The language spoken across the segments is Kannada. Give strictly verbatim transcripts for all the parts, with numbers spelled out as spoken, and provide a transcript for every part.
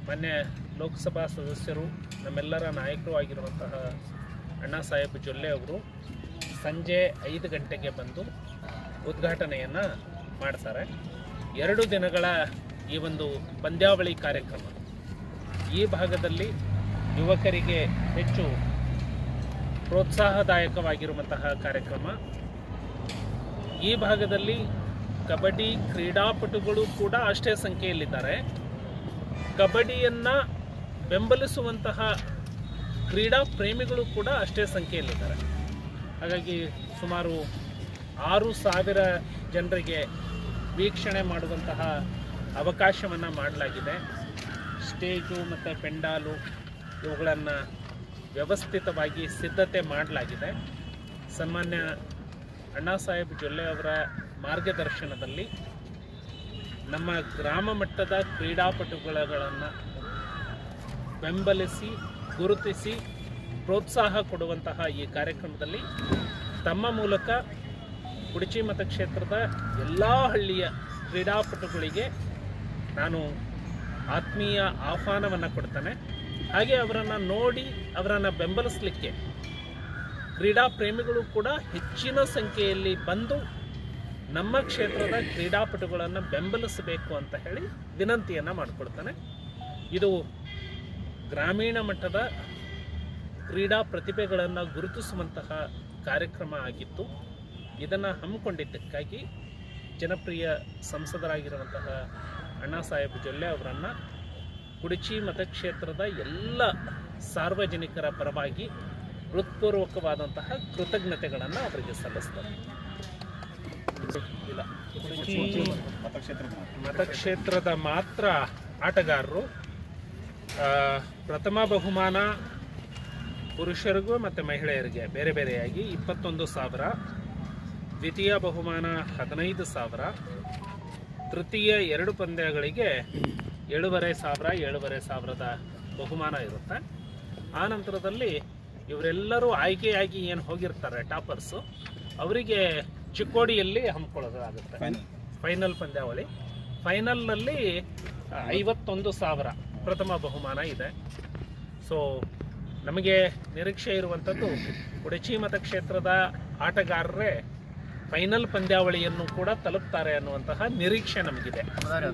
ಮಾನ್ಯ ಲೋಕಸಭಾ ಸದಸ್ಯರು ನಮ್ಮೆಲ್ಲರ ನಾಯಕರು ಆಗಿರುವಂತಹ ಅಣ್ಣಾ ಸಾಹೇಬ್ ಜೊಲ್ಲೆ ಅವರು ಸಂಜೆ ಐದು ಗಂಟೆಗೆ ಬಂದು ಉದ್ಘಾಟನೆಯನ್ನು ಮಾಡ್ತಾರೆ. ಎರಡು ದಿನಗಳ ಈ ಒಂದು ಪಂದ್ಯಾವಳಿ ಕಾರ್ಯಕ್ರಮ ಈ ಭಾಗದಲ್ಲಿ ಯುವಕರಿಗೆ ಹೆಚ್ಚು ಪ್ರೋತ್ಸಾಹದಾಯಕವಾಗಿರುವಂತಹ ಕಾರ್ಯಕ್ರಮ. ಈ ಭಾಗದಲ್ಲಿ ಕಬಡ್ಡಿ ಕ್ರೀಡಾಪಟುಗಳು ಕೂಡ ಅಷ್ಟೇ ಸಂಖ್ಯೆಯಲ್ಲಿದ್ದಾರೆ. ಕಬಡ್ಡಿಯನ್ನು ಬೆಂಬಲಿಸುವಂತಹ ಕ್ರೀಡಾ ಪ್ರೇಮಿಗಳು ಕೂಡ ಅಷ್ಟೇ ಸಂಖ್ಯೆಯಲ್ಲಿದ್ದಾರೆ. ಹಾಗಾಗಿ ಸುಮಾರು ಆರು ಸಾವಿರ ಜನರಿಗೆ ವೀಕ್ಷಣೆ ಮಾಡುವಂತಹ ಅವಕಾಶವನ್ನು ಮಾಡಲಾಗಿದೆ. ಸ್ಟೇಜು ಮತ್ತು ಪೆಂಡಾಲು ಇವುಗಳನ್ನು ವ್ಯವಸ್ಥಿತವಾಗಿ ಸಿದ್ಧತೆ ಮಾಡಲಾಗಿದೆ. ಸನ್ಮಾನ್ಯ ಅಣ್ಣಾ ಸಾಹೇಬ್ ಜೊಲ್ಲೆ ಅವರ ಮಾರ್ಗದರ್ಶನದಲ್ಲಿ ನಮ್ಮ ಗ್ರಾಮ ಮಟ್ಟದ ಕ್ರೀಡಾಪಟುಗಳನ್ನು ಬೆಂಬಲಿಸಿ ಗುರುತಿಸಿ ಪ್ರೋತ್ಸಾಹ ಕೊಡುವಂತಹ ಈ ಕಾರ್ಯಕ್ರಮದಲ್ಲಿ ತಮ್ಮ ಮೂಲಕ ಕುಡಚಿ ಮತಕ್ಷೇತ್ರದ ಎಲ್ಲ ಹಳ್ಳಿಯ ಕ್ರೀಡಾಪಟುಗಳಿಗೆ ನಾನು ಆತ್ಮೀಯ ಆಹ್ವಾನವನ್ನು ಕೊಡ್ತೇನೆ. ಹಾಗೆ ಅವರನ್ನು ನೋಡಿ ಅವರನ್ನು ಬೆಂಬಲಿಸಲಿಕ್ಕೆ ಕ್ರೀಡಾ ಪ್ರೇಮಿಗಳು ಕೂಡ ಹೆಚ್ಚಿನ ಸಂಖ್ಯೆಯಲ್ಲಿ ಬಂದು ನಮ್ಮ ಕ್ಷೇತ್ರದ ಕ್ರೀಡಾಪಟುಗಳನ್ನು ಬೆಂಬಲಿಸಬೇಕು ಅಂತ ಹೇಳಿ ವಿನಂತಿಯನ್ನು ಮಾಡಿಕೊಡ್ತಾನೆ. ಇದು ಗ್ರಾಮೀಣ ಮಟ್ಟದ ಕ್ರೀಡಾ ಪ್ರತಿಭೆಗಳನ್ನು ಗುರುತಿಸುವಂತಹ ಕಾರ್ಯಕ್ರಮ ಆಗಿತ್ತು. ಇದನ್ನು ಹಮ್ಮಿಕೊಂಡಿದ್ದಕ್ಕಾಗಿ ಜನಪ್ರಿಯ ಸಂಸದರಾಗಿರುವಂತಹ ಅಣ್ಣಾ ಸಾಹೇಬ್ ಜೊಲ್ಲೆ ಅವರನ್ನು ಕುಡಚಿ ಮತಕ್ಷೇತ್ರದ ಎಲ್ಲ ಸಾರ್ವಜನಿಕರ ಪರವಾಗಿ ಹೃತ್ಪೂರ್ವಕವಾದಂತಹ ಕೃತಜ್ಞತೆಗಳನ್ನು ಅವರಿಗೆ ಸಲ್ಲಿಸ್ತಾರೆ. ಇಲ್ಲ, ಕುಡಚಿ ಮತಕ್ಷೇತ್ರದ ಮಾತ್ರ ಆಟಗಾರರು ಪ್ರಥಮ ಬಹುಮಾನ ಪುರುಷರಿಗೂ ಮತ್ತು ಮಹಿಳೆಯರಿಗೆ ಬೇರೆ ಬೇರೆಯಾಗಿ ಇಪ್ಪತ್ತೊಂದು ಸಾವಿರ, ದ್ವಿತೀಯ ಬಹುಮಾನ ಹದಿನೈದು ಸಾವಿರ, ತೃತೀಯ ಎರಡು ಪಂದ್ಯಗಳಿಗೆ ಏಳೂವರೆ ಸಾವಿರ ಏಳೂವರೆ ಸಾವಿರದ ಬಹುಮಾನ ಇರುತ್ತೆ. ಆ ನಂತರದಲ್ಲಿ ಇವರೆಲ್ಲರೂ ಆಯ್ಕೆಯಾಗಿ ಏನು ಹೋಗಿರ್ತಾರೆ ಟಾಪರ್ಸು, ಅವರಿಗೆ ಚಿಕ್ಕೋಡಿಯಲ್ಲಿ ಹಮ್ಮಿಕೊಳ್ಳೋದಾಗುತ್ತೆ ಫೈನಲ್ ಪಂದ್ಯಾವಳಿ. ಫೈನಲ್ನಲ್ಲಿ ಐವತ್ತೊಂದು ಸಾವಿರ ಪ್ರಥಮ ಬಹುಮಾನ ಇದೆ. ಸೊ ನಮಗೆ ನಿರೀಕ್ಷೆ ಇರುವಂಥದ್ದು ಕುಡಚಿ ಮತಕ್ಷೇತ್ರದ ಆಟಗಾರರೇ ಫೈನಲ್ ಪಂದ್ಯಾವಳಿಯನ್ನು ಕೂಡ ತಲುಪ್ತಾರೆ ಅನ್ನುವಂತಹ ನಿರೀಕ್ಷೆ ನಮಗಿದೆ.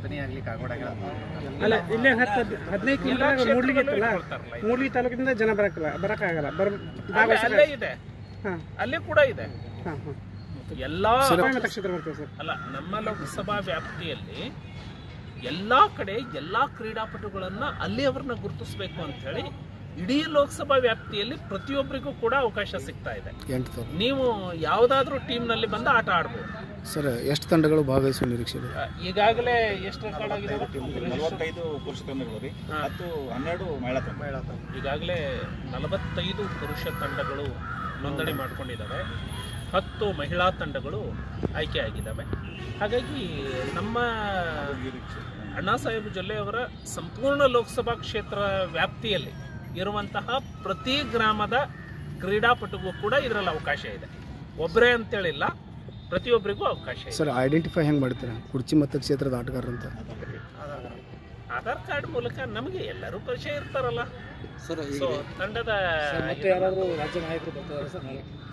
ಮೂಡ್ಲಿ ತಾಲೂಕಿನಿಂದ ಜನ ಬರಕಲ್ಲ ಬರಕ್ಕಾಗಲ್ಲ ಅಲ್ಲೇ ಇದೆ, ಅಲ್ಲಿ ಕೂಡ ಇದೆ. ಎಲ್ಲಾ ಅಲ್ಲ, ನಮ್ಮ ಲೋಕಸಭಾ ವ್ಯಾಪ್ತಿಯಲ್ಲಿ ಎಲ್ಲಾ ಕಡೆ ಎಲ್ಲಾ ಕ್ರೀಡಾಪಟುಗಳನ್ನ ಅಲ್ಲಿ ಅವ್ರನ್ನ ಗುರುತಿಸಬೇಕು ಅಂತ ಹೇಳಿ ಇಡೀ ಲೋಕಸಭಾ ವ್ಯಾಪ್ತಿಯಲ್ಲಿ ಪ್ರತಿಯೊಬ್ಬರಿಗೂ ಕೂಡ ಅವಕಾಶ ಸಿಗ್ತಾ ಇದೆ. ನೀವು ಯಾವುದಾದ್ರೂ ಟೀಮ್ನಲ್ಲಿ ಬಂದು ಆಟ ಆಡ್ಬೋದು. ಸರ್, ಎಷ್ಟು ತಂಡಗಳು ಭಾಗವಹಿಸುವ ನಿರೀಕ್ಷೆ ಇದೆ? ಈಗಾಗಲೇ ಎಷ್ಟು ರೆಕಾರ್ಡ್ ಆಗಿದೆ? ನಲವತ್ತೈದು ಪುರುಷ ತಂಡಗಳು, ಹತ್ತು ಹನ್ನೆರಡು ಮಹಿಳಾ ತಂಡ. ಈಗಾಗಲೇ ನಲವತ್ತೈದು ಪುರುಷ ತಂಡಗಳು ನೋಂದಣಿ ಮಾಡ್ಕೊಂಡಿದ್ದಾವೆ, ಹತ್ತು ಮಹಿಳಾ ತಂಡಗಳು ಆಯ್ಕೆಯಾಗಿದ್ದಾವೆ. ಹಾಗಾಗಿ ನಮ್ಮ ಅಣ್ಣಾ ಸಾಹೇಬ್ ಜೊಲ್ಲೆ ಅವರ ಸಂಪೂರ್ಣ ಲೋಕಸಭಾ ಕ್ಷೇತ್ರ ವ್ಯಾಪ್ತಿಯಲ್ಲಿ ಇರುವಂತಹ ಪ್ರತಿ ಗ್ರಾಮದ ಕ್ರೀಡಾಪಟುಗೂ ಕೂಡ ಇದರಲ್ಲಿ ಅವಕಾಶ ಇದೆ. ಒಬ್ಬರೇ ಅಂತೇಳಿಲ್ಲ, ಪ್ರತಿಯೊಬ್ಬರಿಗೂ ಅವಕಾಶ ಇದೆ. ಸರ್, ಐಡೆಂಟಿಫೈ ಹೆಂಗೆ ಮಾಡ್ತೀರಾ ಕುಡಚಿ ಮತಕ್ಷೇತ್ರದ ಆಟಗಾರರು ಅಂತ? ಆಧಾರ್ ಕಾರ್ಡ್ ಮೂಲಕ ನಮಗೆ ಎಲ್ಲರೂ ಪರಿಚಯ ಇರ್ತಾರಲ್ಲ. ಸೊ ತಂಡದ ರಾಜ್ಯ ನಾಯಕರು ಬರ್ತಾರೆ ಸರ್.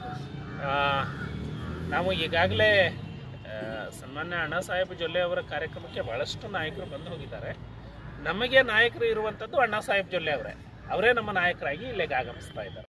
ನಾವು ಈಗಾಗಲೇ ಸನ್ಮಾನ್ಯ ಅಣ್ಣಾ ಸಾಹೇಬ್ ಜೊಲ್ಲೆ ಅವರ ಕಾರ್ಯಕ್ರಮಕ್ಕೆ ಬಹಳಷ್ಟು ನಾಯಕರು ಬಂದು ಹೋಗಿದ್ದಾರೆ. ನಮಗೆ ನಾಯಕರು ಇರುವಂಥದ್ದು ಅಣ್ಣಾ ಸಾಹೇಬ್ ಜೊಲ್ಲೆ ಅವರೇ ಅವರೇ ನಮ್ಮ ನಾಯಕರಾಗಿ ಇಲ್ಲಿಗೆ ಆಗಮಿಸ್ತಾ ಇದ್ದಾರೆ.